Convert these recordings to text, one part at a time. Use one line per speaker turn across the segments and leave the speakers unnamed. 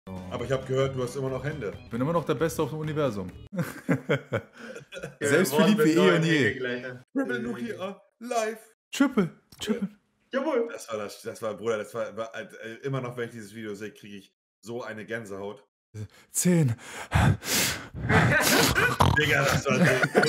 Aber ich habe gehört, du hast immer noch Hände.
Ich bin immer noch der Beste auf dem Universum. Selbst verliebt wie eh und je.
Triple Nuclear live.
Triple.
Jawohl. Das war, Bruder, immer noch, wenn ich dieses Video sehe, kriege ich so eine Gänsehaut.
10.
Digga, das war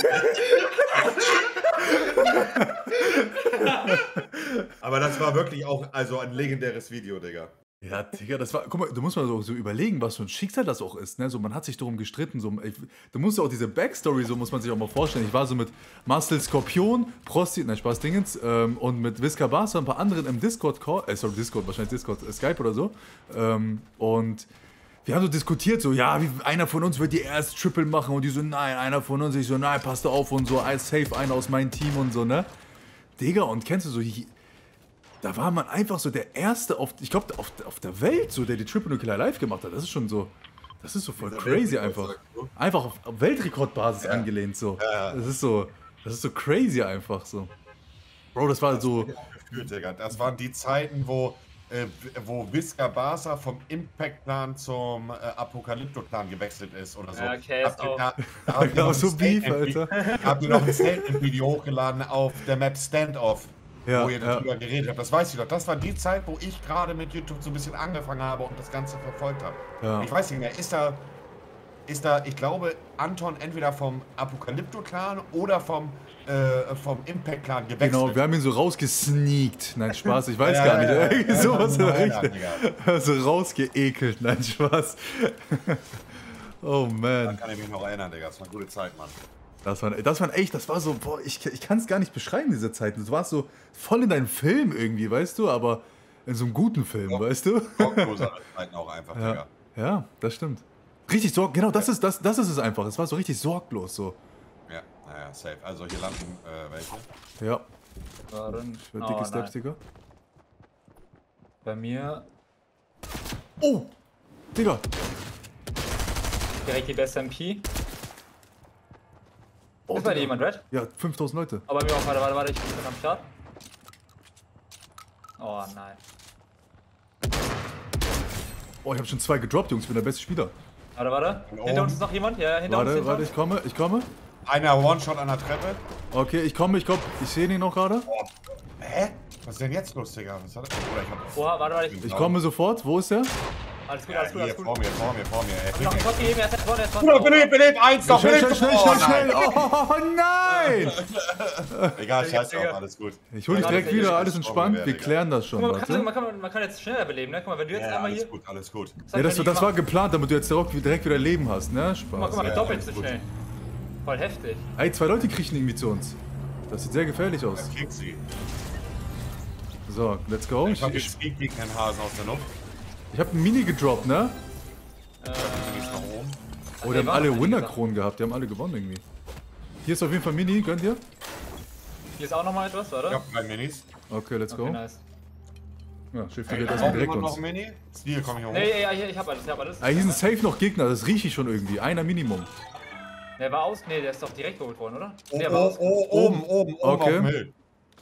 Aber das war wirklich auch ein legendäres Video, Digga.
Ja, Digga, das war. Guck mal, du musst mal so überlegen, was für ein Schicksal das auch ist. Ne? So, man hat sich darum gestritten. So, du musst ja auch diese Backstory, so muss man sich auch mal vorstellen. Ich war so mit Marcel Skorpion, Prosti, nein, Spaß, Dingens, und mit Visca Barca und ein paar anderen im Discord-Call. Discord, wahrscheinlich Discord, Skype oder so. Und wir haben so diskutiert, so, ja, einer von uns wird die erst Triple machen. Und die so, nein, einer von uns. Ich so, nein, passt auf und so, safe einer aus meinem Team und so, ne? Digga, und kennst du so, da war man einfach so der Erste, ich glaube, auf der Welt, so, der die Triple Nuclear live gemacht hat. Das ist schon so, das ist so voll crazy einfach. Einfach auf Weltrekordbasis angelehnt, so. Ja. Das ist so crazy einfach, so. Bro, das war so...
Das waren die Zeiten, wo Visca Barca vom Impact-Clan zum Apokalypto-Clan gewechselt ist oder so.
Ja, okay,
habt ihr noch ein Statement-Video hochgeladen auf der Map Standoff, wo ihr darüber geredet habt. Das weiß ich doch. Das war die Zeit, wo ich gerade mit YouTube so ein bisschen angefangen habe und das Ganze verfolgt habe. Ja. Ich weiß nicht mehr, ist da, ich glaube, Anton entweder vom Apokalypto-Clan oder vom Impact-Clan gewechselt.
Genau, wir haben ihn so rausgesneakt. Nein, Spaß, ich weiß gar nicht. Irgendwie sowas in der Richtung. So rausgeekelt. Nein, Spaß. Oh, man.
Da kann ich mich noch erinnern, Digga. Das war eine gute Zeit, Mann.
Das war so, boah, ich kann es gar nicht beschreiben, diese Zeiten. Du warst so voll in deinem Film irgendwie, weißt du, aber in so einem guten Film, weißt du?
Sorglose Zeiten auch einfach, Digga.
Ja, das stimmt. Richtig genau, das ist es einfach. Es war so richtig sorglos, so.
Ja, naja, safe. Also hier landen welche.
Ja. Ich will dicke Steps, Digga.
Bei mir...
Oh! Digga!
Direkt die beste MP.
Oh,
ist bei dir jemand, Red?
Ja, 5000 Leute.
Oh, bei mir auch. Warte, ich bin am Start. Oh, nein.
Oh, ich habe schon 2 gedroppt, Jungs. Ich bin der beste Spieler.
Warte. Hinter uns ist noch jemand? Ja, hinter uns.
Warte, ich komme.
Einer One-Shot an der Treppe.
Okay, ich komme. Ich sehe ihn noch gerade.
Oh. Hä? Was ist denn jetzt los, Digga? Was hat er?
Oha, warte.
Ich komme sofort. Wo ist der?
Alles gut.
Vor mir.
Noch ein Top gegeben, er ist vorne.
Bruder, beleb, eins noch,
schnell. Oh nein!
Egal, scheiß drauf, alles gut.
Ich hol dich direkt wieder, alles entspannt. Wir klären das schon.
Man kann jetzt schneller beleben, ne? Guck mal, wenn du jetzt einmal hier...
Alles gut.
Ja, das war geplant, damit du jetzt direkt wieder Leben hast, ne? Spaß.
Guck mal, doppelt so schnell. Voll heftig.
Ey, 2 Leute kriechen irgendwie zu uns. Das sieht sehr gefährlich aus.
Das kriegt sie.
So, let's go.
Ich hab jetzt gegen den Hasen aus der Luft.
Ich hab ein Mini gedroppt, ne? Oh, die haben alle Winner-Kronen gehabt, die haben alle gewonnen irgendwie. Hier ist auf jeden Fall Mini, gönnt ihr?
Hier ist auch nochmal etwas, oder?
Ich hab 3 Minis.
Okay, let's go.
Nice.
Ja, Schiff geht erstmal direkt uns.
noch ein Mini? Hier komm ich hoch.
Nee, ich hab alles.
Ah, hier sind safe noch Gegner, das rieche ich schon irgendwie. Einer Minimum.
Der war aus. Nee, der ist doch direkt geholt worden, oder?
Oben
okay.
Auf dem Hill.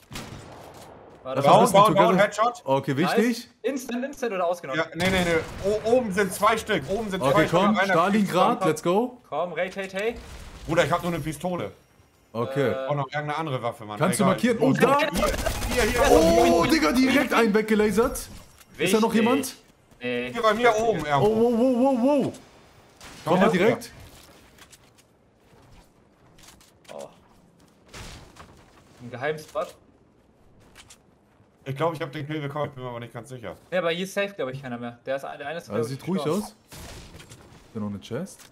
Bauen,
Headshot.
Okay, wichtig.
Nice. Instant oder ausgenommen?
Ja, nee. Oben sind 2 Stück.
Okay, komm, Stalingrad, let's go.
Komm, hey.
Bruder, ich hab nur eine Pistole.
Okay.
Auch noch irgendeine andere Waffe, Mann.
Kannst du markieren? Oh, da!
Hier.
Oh, Digga, direkt einen weggelasert. Ist da noch jemand?
Nee.
Hier bei mir oben.
Oh. Komm mal direkt.
Oh. Ein Geheimspot.
Ich glaube, ich habe den Kill bekommen, ich bin mir aber nicht ganz sicher.
Ja, aber hier ist safe, glaube ich, keiner mehr. Der eine ist
also sieht ruhig aus. Hier noch eine Chest.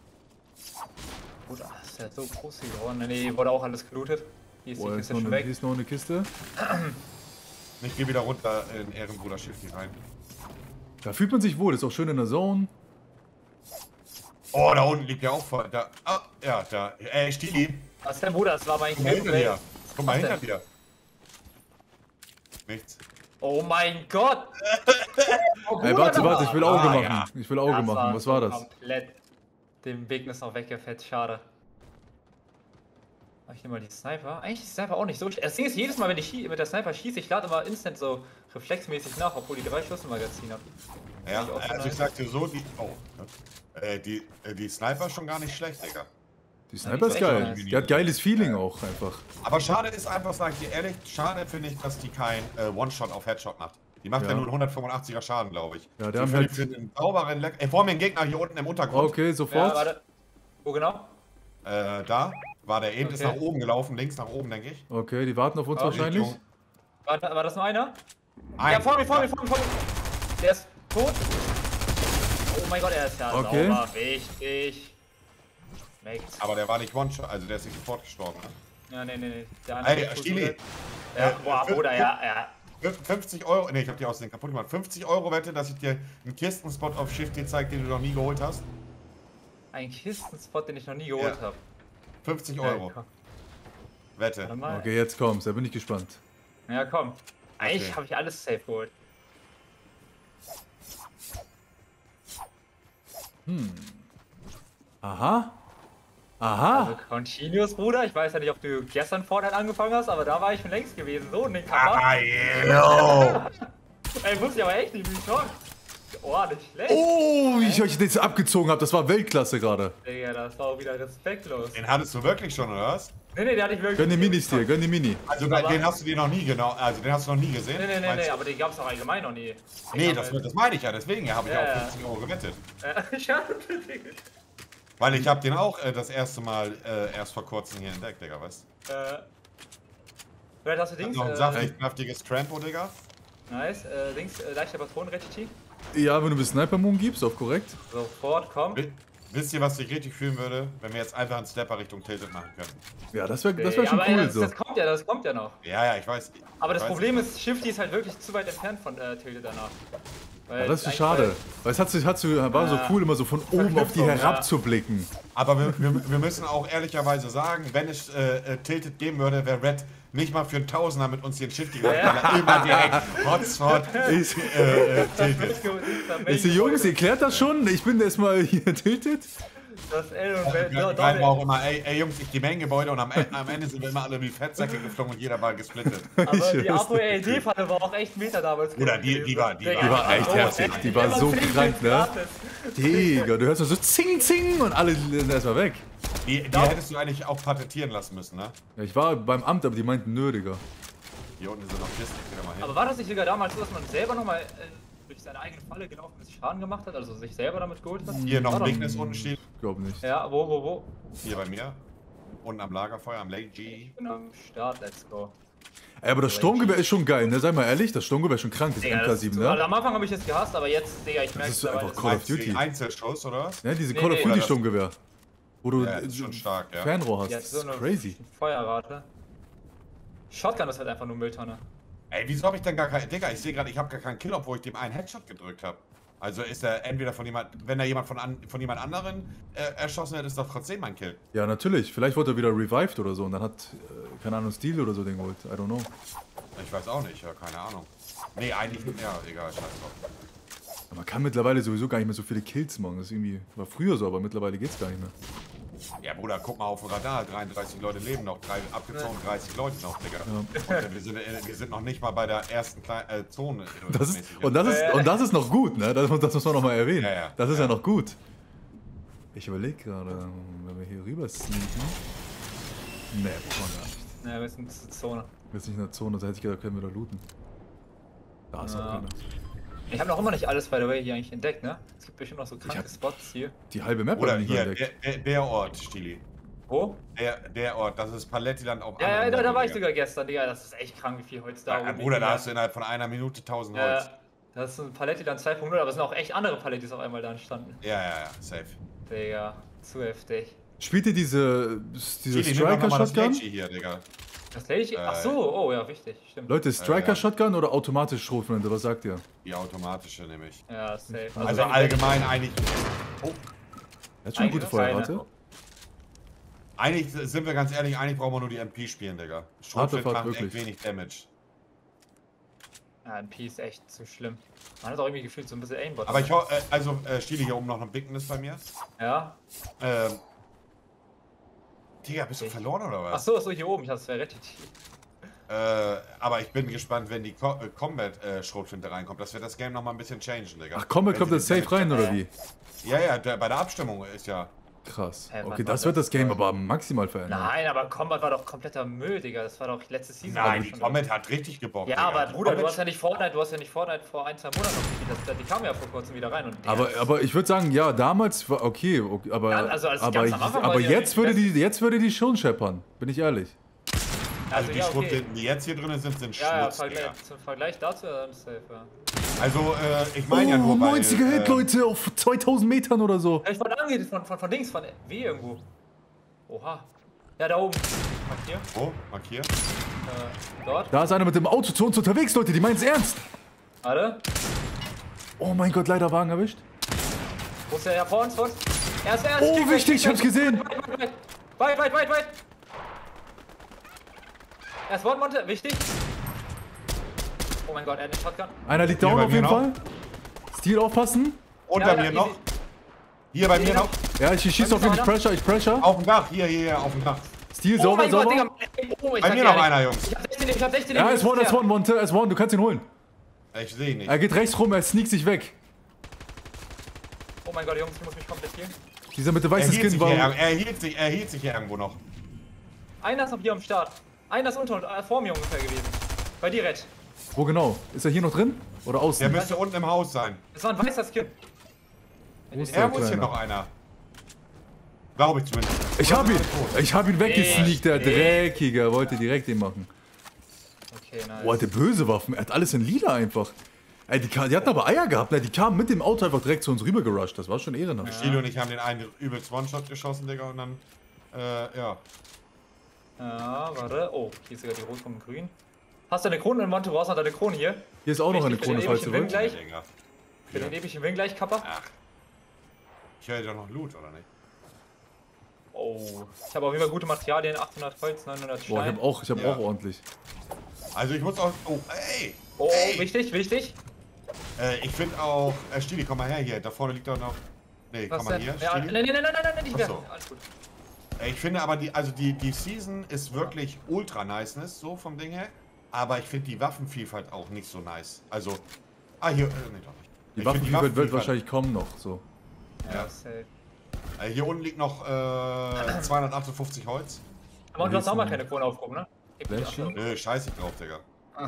Gut, ist ja so groß hier geworden. Nee, wurde auch alles gelootet. Hier ist die Kiste schon weg.
Hier ist noch eine Kiste.
Ich gehe wieder runter in Ehrenbruder Shifty rein.
Da fühlt man sich wohl, ist auch schön in der Zone.
Oh, da unten liegt ja auch voll. Da, ja, da. Stili.
Was ist dein Bruder? Das war mein Kill.
Guck mal hinter dir. Nichts.
Oh mein Gott!
Ey, warte, ich will Auge machen. Ja. Ich will Auge machen. Was war das?
Komplett den Weg ist noch weggefetzt, schade. Ich nehme mal die Sniper. Eigentlich ist die Sniper auch nicht so schlecht. Das Ding ist, jedes Mal, wenn ich mit der Sniper schieße, ich lade immer instant so reflexmäßig nach, obwohl die 3 Schuss im Magazin haben.
Ja, also ich sag dir so, die Sniper ist schon gar nicht schlecht, Digga.
Die Sniper ist geil. Die hat geiles Feeling auch einfach.
Aber schade ist einfach, sag ich dir ehrlich, schade finde ich, dass die kein One-Shot auf Headshot macht. Die macht ja nur 185er Schaden, glaube ich.
Ja, der haben halt...
für einen sauberen vor mir ein Gegner hier unten im Untergrund.
Okay, sofort.
Ja, warte. Wo genau?
Da war der eben, ist nach oben gelaufen, links nach oben, denke ich.
Okay, die warten auf uns wahrscheinlich.
War das nur einer?
Ein.
Ja, vor mir. Der ist tot. Oh mein Gott, er ist ja sauber. Richtig.
Aber der war nicht One-Shot, also der ist nicht sofort gestorben. Ne?
Ja, nee. Der
Ey, Stili.
Ja, boah, Bruder, ja.
50 Euro, ne, ich hab die aus den kaputt gemacht. 50 Euro Wette, dass ich dir einen Kistenspot auf Shift zeige, den du noch nie geholt hast.
Ein Kistenspot, den ich noch nie geholt habe.
50 Euro. Wette.
Okay, jetzt kommt's, da bin ich gespannt.
Ja, komm. Eigentlich habe ich alles safe geholt.
Aha.
Also Continuous, Bruder. Ich weiß ja nicht, ob du gestern Fortnite angefangen hast, aber da war ich schon längst gewesen. So, den Kappa. Ey, wusste ich aber echt nicht, wie ich Oh, nicht schlecht.
Oh, wie ich euch das abgezogen habe. Das war Weltklasse gerade.
Digga, das war auch wieder respektlos.
Den hattest du wirklich schon, oder was?
Nee, den hatte ich wirklich.
Gönn die Minis dir, gönn die Mini.
Also den hast du dir noch nie den hast du noch nie gesehen?
Nee, aber den gab's auch allgemein noch nie.
Nee, das meine ich ja, deswegen habe ich auch 50 Euro gewettet.
Schade,
Weil ich habe den auch das erste Mal erst vor kurzem hier entdeckt, Digga, weißt du?
Vielleicht hast du Dings.
Noch ein saftig kräftiges Trampo, Digga.
Nice, leichte Patronen, richtig.
Ja, wenn du mir Sniper-Moon gibst, auf korrekt.
Sofort, komm.
Wisst ihr, was ich richtig fühlen würde, wenn wir jetzt einfach einen Stepper Richtung Tilted machen können?
Ja, das wär schon cool so.
Das kommt ja noch.
Ja, ich weiß.
Aber das Problem ist, Shifty ist halt wirklich zu weit entfernt von Tilted danach.
Ja, das ist schade. Weil es war so cool, immer so von oben auf die herab zu blicken.
Aber wir müssen auch ehrlicherweise sagen, wenn es Tilted geben würde, wäre Red nicht mal für einen Tausender mit uns hier in Shifty gegangen, weil er immer direkt Hotspot Tilted.
Ich so, Jungs, ihr klärt das schon? Ich bin erstmal hier Tilted.
Das L und B.
War auch immer, ey Jungs, ich gehe Main-Gebäude und am Ende sind wir immer alle wie Fettsäcke geflogen und jeder war gesplittet.
Aber die APO-LD-Falle war auch echt Meta damals.
Oder die war
echt herzig. Die war so krank, ne? Digga, du hörst so zing, zing und alle sind erstmal weg.
Die hättest du eigentlich auch patentieren lassen müssen, ne?
Ja, ich war beim Amt, aber die meinten, nö, Digga.
Hier unten sind noch Kisten, ich geh da mal hin.
Aber war das nicht sogar damals so, dass man selber nochmal durch seine eigene Falle gelaufen ist, Schaden gemacht hat, also sich selber damit geholt hat?
Hier noch ein Weakness unten steht.
Glaub nicht.
Ja, wo?
Hier bei mir. Unten am Lagerfeuer, am Lake G.
Ich bin am Start, let's go.
Ey, aber das Sturmgewehr ist schon geil, ne? Sei mal ehrlich, das Sturmgewehr ist schon krank, das MK7, ne?
Also am Anfang habe ich es gehasst, aber jetzt, Digga, ich merke
es. Das ist einfach Call of Duty.
Einzelschuss, oder was?
Ja, diese Call of Duty Sturmgewehr. Wo du
schon stark,
Fernrohr hast,
ja,
das
so
ist crazy.
Feuerrate. Shotgun ist halt einfach nur Mülltonne.
Ey, wieso habe ich denn gar keinen... Digga, ich sehe gerade, ich habe gar keinen Kill, obwohl ich dem einen Headshot gedrückt habe. Also ist er entweder von jemand... Wenn er jemand von jemand anderen erschossen hat, ist doch trotzdem mein Kill.
Ja, natürlich. Vielleicht wurde er wieder revived oder so und dann hat, keine Ahnung, Steel oder so den geholt. I don't know.
Ich weiß auch nicht, ja, keine Ahnung. Nee, eigentlich... Ja, egal, scheiß drauf.
Man kann mittlerweile sowieso gar nicht mehr so viele Kills machen. Das ist irgendwie... War früher so, aber mittlerweile geht's gar nicht mehr.
Ja, Bruder, guck mal auf dem Radar. 33 Leute leben noch, abgezogen 30 Leute noch, Digga. Ja. Und wir sind noch nicht mal bei der ersten Zone.
Und das ist noch gut, ne? Das muss man noch mal erwähnen.
Ja,
das ist ja noch gut. Ich überlege gerade, wenn wir hier rüber sneaken. Ne, braucht man gar nicht.
Ne, wir sind in der Zone.
Wir sind nicht in der Zone, da hätte ich gedacht, können wir da looten. Da ist auch keiner.
Ich habe noch immer nicht alles, by the way, hier eigentlich entdeckt, ne? Es gibt bestimmt noch so kranke Spots hier.
Die halbe Map
oder
nicht
hier,
entdeckt.
der Ort, Stili.
Wo?
Der Ort, das ist Palettiland auf
Ja, da war ich sogar gestern, Digga. Das ist echt krank, wie viel Holz da
oben Bruder, da hast du innerhalb von einer Minute 1000 Holz.
Ja, das ist ein Palettiland 2.0, aber es sind auch echt andere Palettis auf einmal da entstanden.
Ja, safe.
Digga, zu heftig.
Spielt ihr diese Striker-Shotgun?
Hier, Digga.
Das Lady? Ach so, oh ja, richtig, stimmt.
Leute, Striker-Shotgun oder automatisch Schrotflinte, was sagt ihr?
Die automatische nämlich.
Ja, safe.
Also allgemein eigentlich... Oh.
Er hat schon eine gute Feuerrate.
Eigentlich sind wir ganz ehrlich, eigentlich brauchen wir nur die MP spielen, Digga. Schrotflinte macht echt wenig Damage.
Ja, MP ist echt zu schlimm. Man hat auch irgendwie gefühlt so ein bisschen Aimbot.
Aber Stili, hier oben noch ein Bicken ist bei mir.
Ja.
Digga, bist du verloren oder was?
Achso, hier oben, das wäre richtig.
Aber ich bin gespannt, wenn die Combat-Schrotflinte reinkommt. Das wird das Game nochmal ein bisschen changen, Digga.
Ach, Combat kommt das safe rein, oder wie?
Ja, bei der Abstimmung ist ja...
Krass. Okay, das wird das Game aber maximal verändern.
Nein, aber Combat war doch kompletter Müll, Digga. Das war doch letzte Season.
Nein, die Combat hat richtig gebockt.
Ja,
Digga.
aber Bruder, du hast ja nicht Fortnite vor 1-2 Monaten noch gespielt. Die kamen ja vor kurzem wieder rein. Und
aber ich würde sagen, ja, damals war okay, aber,
ja, also
aber jetzt würde die schon scheppern, bin ich ehrlich.
Also die Schrotflinten, die jetzt hier drin sind Schmutz.
Ja, zum Vergleich dazu dann safe, ja.
Also, ich meine ja nur
90er Hit, Leute, auf 2000 Metern oder so.
Ich wurde angehört von Dings, von W irgendwo. Oha. Ja, da oben. Markier.
Wo? Markier?
Dort.
Da ist einer mit dem Auto zu uns unterwegs, Leute, die meinen es ernst.
Warte.
Oh mein Gott, leider Wagen erwischt.
Wo ist der? Ja, vor uns, vor uns. Er ist
Oh, wichtig, ich hab's gesehen.
Weit. Er ist Wortmonte, wichtig. Oh mein Gott, er hat eine Shotgun.
Einer liegt down auf jeden Fall. Stil aufpassen.
Unter mir noch. Hier bei mir noch.
Ja, ich schieße auf ihn, ich pressure.
Auf dem Dach, hier, auf dem Dach.
Stil, sauber.
Bei mir noch einer, Jungs.
Ich hab 16.
Ja, S1, Monte, S1, du kannst ihn holen.
Ich sehe ihn nicht.
Er geht rechts rum, er sneakt sich weg.
Oh mein Gott, Jungs, ich muss mich komplett healen.
Dieser mit dem weißen Skin war...
Er hielt sich hier irgendwo noch.
Einer ist noch hier am Start. Einer ist vor mir ungefähr gewesen. Bei dir, Red.
Wo genau? Ist er hier noch drin? Oder außen?
Der müsste unten im Haus sein.
Das war ein weißer Skin.
Irgendwo ist hier noch einer. Glaube ich zumindest.
Ich hab ihn weggesneakt, der Dreckiger. Wollte direkt den machen.
Okay, nice.
Boah, der böse Waffen. Er hat alles in lila einfach. Ey, die hatten aber Eier gehabt, ne? Die kamen mit dem Auto einfach direkt zu uns rüber gerusht. Das war schon ehrenhaft.
Stilo und ich haben den einen übelst One-Shot geschossen, Digga, und dann, ja.
Ja, warte. Oh, hier ist sogar die Rot vom Grün. Hast du eine Krone in Monte? Du brauchst noch deine Krone hier.
Hier ist auch noch eine Krone, falls du willst.
Für den ewigen Win gleich, Kappa.
Ach. Ich höre doch noch Loot, oder nicht?
Oh. Ich habe auf jeden Fall gute Materialien. 800 Holz, 900 Stein.
Boah, ich hab auch ordentlich.
Also ich muss auch... Oh, ey!
Oh,
ey.
wichtig.
Ich finde auch... Stili, komm mal her hier. Da vorne liegt doch noch... Nee, komm mal hier.
Ja, nein, nicht mehr.
So.
Alles gut.
Ich finde aber, die Season ist wirklich ultra niceness, so vom Ding her. Aber ich finde die Waffenvielfalt auch nicht so nice. Also... hier... nee, doch nicht.
Die Waffenvielfalt wird wahrscheinlich kommen noch, so.
Ja, safe. Hier unten liegt noch 258 Holz.
Aber du hast auch mal keine Krone aufgehoben, ne?
Nö, scheiße drauf, Digga.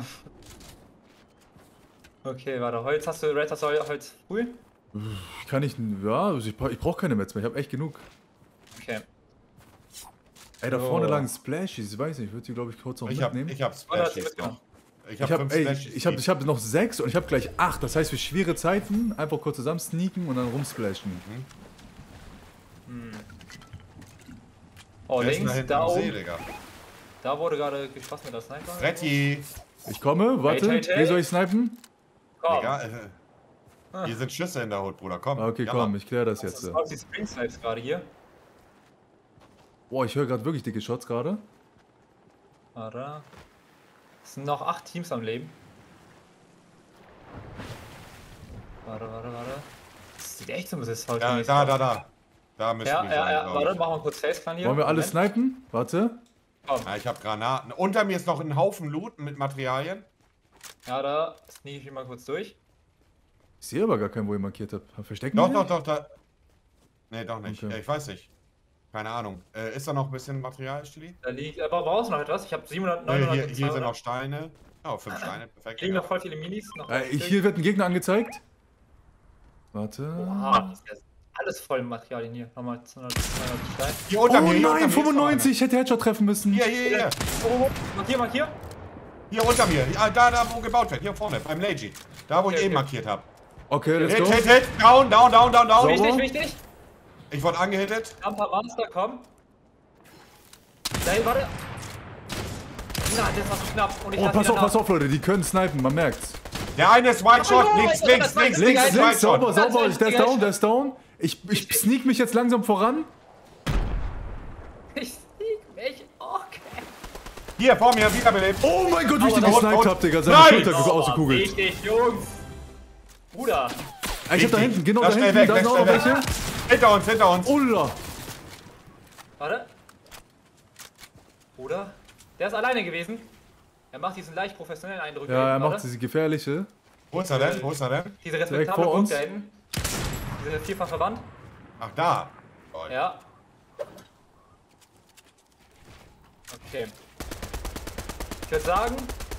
Okay, warte, Holz hast du, Red, hast du Holz früh?
Kann ich, ja, also ich brauch keine Metz mehr, ich hab echt genug.
Okay.
Ey, da vorne lagen Splashies, ich weiß nicht, ich würde die glaube ich kurz noch mitnehmen.
Ich hab Splashies noch.
Ich hab noch 6 und ich hab gleich 8, das heißt für schwere Zeiten einfach kurz zusammen sneaken und dann rumsplashen.
Oh, links, da oben. Da wurde gerade geschossen mit der Sniper.
Retti!
Ich komme, warte, wie soll ich snipen?
Komm.
Egal, hier sind Schüsse in der Hut, Bruder, komm.
Okay, komm, ich klär das jetzt.
Das ist die Spring Snipes gerade hier.
Boah, ich höre gerade wirklich dicke Shots gerade.
Warte. Es sind noch 8 Teams am Leben. Warte. Das sieht echt so ein bisschen falsch aus.
Ja, da müssen wir
ja, warte, machen wir kurz Faceclan hier.
Wollen wir alle snipen? Warte.
Ja, ich hab Granaten. Unter mir ist noch ein Haufen Loot mit Materialien.
Ja, da sneak ich mal kurz durch.
Ich sehe aber gar keinen, wo ihr markiert habt. Verstecken
Doch, da. Nee, doch nicht. Okay. Ich weiß nicht. Keine Ahnung. Ist da noch ein bisschen Material, Stili?
Da liegt, aber brauchst du noch etwas? Ich habe 700, 900.
Hier sind noch Steine. Oh, 5 Steine, perfekt.
Hier liegen noch voll viele Minis.
Hier wird ein Gegner angezeigt. Warte.
Oha, das ist alles voll Materialien hier. Nochmal 200 Steine.
Hier unter mir,
nein, 95, ich hätte Headshot treffen müssen.
Hier.
Oh, markier.
Hier unter mir. Ja, da wo gebaut wird. Hier vorne, beim Legi. Da, wo ich eben markiert habe.
Okay, let's go.
Hit. Down.
Wichtig.
Ich wurde angehittet.
Jumper Monster, komm. Nein, warte. Na, das war zu knapp. Und ich
pass auf, Leute, die können snipen, man merkt's.
Der eine ist White Shot, links,
sauber, der ist down. Ich sneak mich jetzt langsam voran.
Ich sneak mich, okay.
Hier, vor mir, wiederbelebt.
Oh mein Gott, wie ich den gesniped hab, Digga. Seine Schulter ausgekugelt.
Richtig, Jungs. Bruder.
Ich hab da hinten, genau da hinten, da sind auch noch welche.
Hinter uns.
Ulla.
Warte. Bruder. Der ist alleine gewesen. Er macht diesen leicht professionellen Eindruck.
Ja, er macht diese gefährliche.
Wo ist er denn? Wo ist er denn?
Diese respektable
vor uns.
Punkt da hinten. Diese vierfache Wand.
Ach, da. Oh,
Ja. Okay. Ich würde sagen,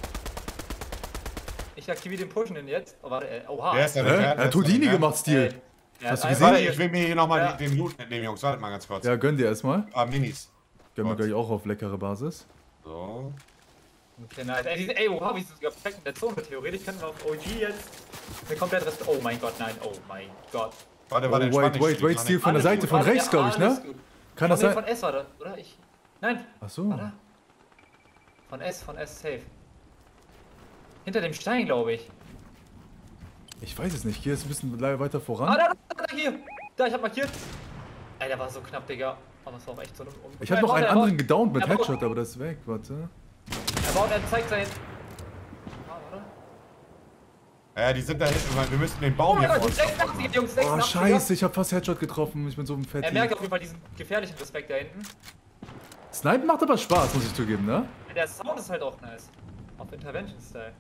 ich aktiviere den Pushen jetzt. Oh, warte, oha.
Wer ist der
Hä?
denn?
Er hat Houdini gemacht, Stil. Hast du gesehen?
Warte, ich will mir hier nochmal den Loot mitnehmen, Jungs. Wartet mal ganz kurz.
Ja, gönn dir erstmal.
Minis.
Gönnen wir gleich auch auf leckere Basis.
So.
Okay, nice. Ey, oha, wie ist das perfekt in der Zone? Theoretisch könnten wir auf OG jetzt eine komplett Rest. Oh mein Gott, nein. Oh mein Gott.
Warte,
Oh, wait, Stil von der Seite von rechts, glaube ich, ne? Kann das sein?
Von S war das, oder? Nein.
Ach so.
Warte. Von S, safe. Hinter dem Stein, glaube ich.
Ich weiß es nicht. Ich gehe jetzt ein bisschen weiter voran.
Da, hier. Da, ich hab markiert. Ey, der war so knapp, Digga. Aber es war auch echt so...
Ich habe noch einen anderen gedownt mit Headshot, aber das ist weg. Warte.
Er zeigt sein... warte.
Ja, die sind da hinten. Wir müssen den Baum hier vor uns.
86, Jungs,
Oh,
86.
scheiße. Ich habe fast Headshot getroffen. Ich bin so ein Fetti.
Er merkt auf jeden Fall diesen gefährlichen Respekt da hinten.
Snipen macht aber Spaß, muss ich zugeben, ne?
Der Sound ist halt auch nice. Auf Intervention-Style.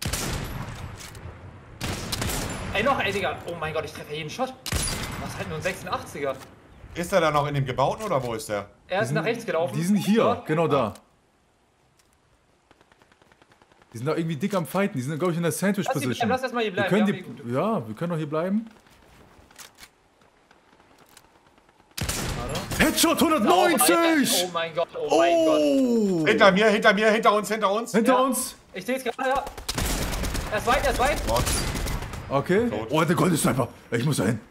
Ey, ey, Digga. Oh mein Gott, ich treffe jeden Shot. Was halt nur ein 86er.
Ist er da noch in dem Gebauten oder wo ist der?
Er ist nach rechts gelaufen.
Die sind hier,
Ja.
genau da. Die sind da irgendwie dick am Fighten. Die sind, glaube ich, in der Sandwich-Position.
Lass erstmal hier bleiben.
Wir können doch hier bleiben.
Warte.
Headshot 190!
Oh mein Gott, oh mein Gott.
Hinter mir, hinter uns.
Hinter uns!
Ich sehe es gerade, ja. Er ist weit.
Gott.
Okay.
Tot.
Oh, der Gold ist einfach. Ich muss da hin.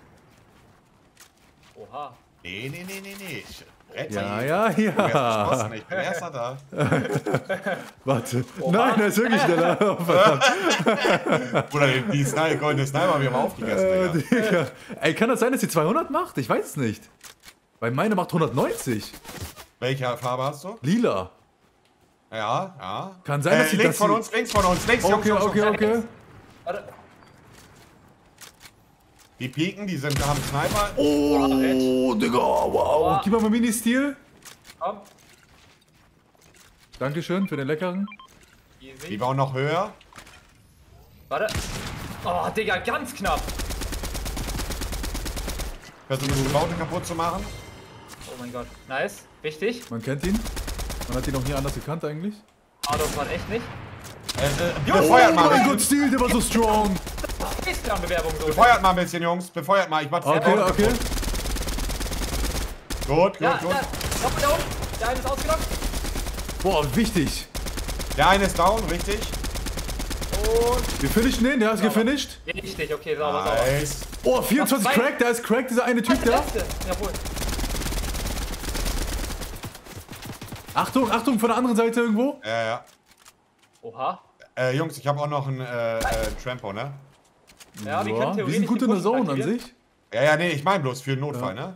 Oha.
Nee.
Ja.
Ich bin erster da.
Warte. Nein, der ist wirklich schneller. Oh, verdammt.
Oder die goldene Sniper haben wir mal aufgegessen, Digga.
Digga. Ey, kann das sein, dass die 200 macht? Ich weiß es nicht. Weil meine macht 190.
Welche Farbe hast du?
Lila.
Ja.
Kann sein, dass sie
links
das...
von uns, links,
Okay.
Warte.
Die pieken, haben Sniper.
Oh, Digga, wow. Gib mal Mini-Stil.
Komm.
Dankeschön für den leckeren.
Die
Easy.
bauen noch höher.
Warte. Oh, Digga, ganz knapp.
Versuchen das Gebaute kaputt zu machen.
Oh mein Gott. Nice. Wichtig.
Man kennt ihn. Man hat ihn noch nie anders gekannt eigentlich.
Ah, das war echt nicht.
Befeuert mal ein
mein
bisschen.
Gott, Stil, der war so strong.
Bewerbung so.
Befeuert mal ein bisschen, Jungs. Befeuert mal. Ich mach das
Okay.
Gut.
Ja, da unten. Der eine ist ausgelockt.
Boah, wichtig.
Der eine ist down, richtig.
Und...
Wir finishen den, der ist gefinisht.
Richtig, okay, sauber.
Nice.
Oh, 24
Noch zwei.
Crack, da ist Crack, dieser eine Typ da.
Jawohl.
Achtung, von der anderen Seite irgendwo.
Ja.
Oha.
Jungs, ich habe auch noch einen Trampo, ne?
Ja, wir können
Wir
theoretisch
sind gut
die
in der
Pushen
Zone an
aktivieren.
sich.
Ja, nee, ich meine bloß für den Notfall, ne?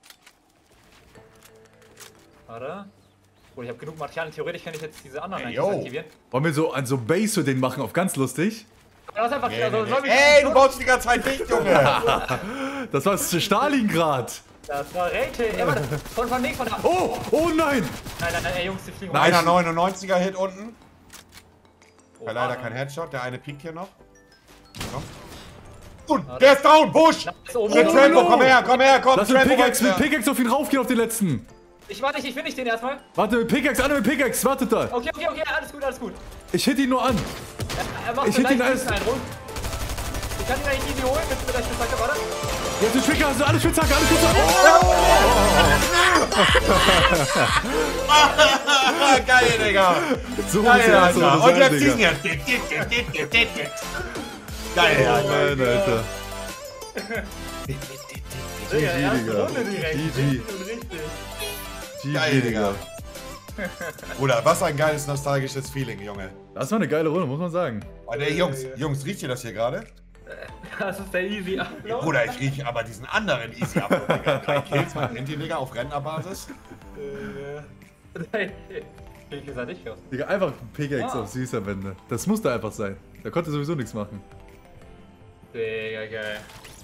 Warte. Oh, ich habe genug Material. Theoretisch kann ich jetzt diese anderen
Ey,
eigentlich
yo.
aktivieren.
Wollen wir so an so Base so den machen auf ganz lustig?
Das ist einfach...
Nee.
soll ich-
Ey, du baust die ganze Zeit dicht, Junge!
Das war Stalingrad.
Das war Rachel. Ey, warte. Von links, von da.
Oh nein.
Nein, ey, Jungs, die fliegen
Nein.
Einer 99er Hit unten.
Oh,
Leider
Mann.
kein Headshot, der eine piekt hier noch. Komm. Und der ist down, Busch!
Ist oben.
Der Trampo, komm her, komm!
Lass mit
Trampo
Pickaxe,
weiter.
auf ihn raufgehen, auf den letzten.
Ich will nicht den erstmal.
Warte, mit Pickaxe, einer mit Pickaxe, wartet da.
Okay, alles gut.
Ich hit ihn nur an.
Er macht
Ich hätte ihn als-
einen rund. Ich kann ihn eigentlich easy holen mit der Spitzhacke, warte.
Jetzt mit Spitzhacke, also alles Spitzhacke,
Geil, Digga!
So
Geil,
muss er so
Alter! Und jetzt
Digga.
diesen hier! Geil,
Nein, Alter.
Digga, erste
Digga.
Runde direkt.
GG.
Richtig und richtig.
Geil, Digga! Bruder, was ein geiles nostalgisches Feeling, Junge.
Das war eine geile Runde, muss man sagen.
Und ey, Jungs, riecht ihr das hier gerade?
Das ist der easy Upload.
Bruder, ich rieche aber diesen anderen Easy Upload, Digga. 3 Kills, man kennt die, Digga, auf Rentnerbasis.
Wie gesagt, ich höre.
Digga, einfach Pickaxe
Ah.
auf süßer Wände. Das muss da einfach sein. Da konnte sowieso nichts machen.
Digga, geil.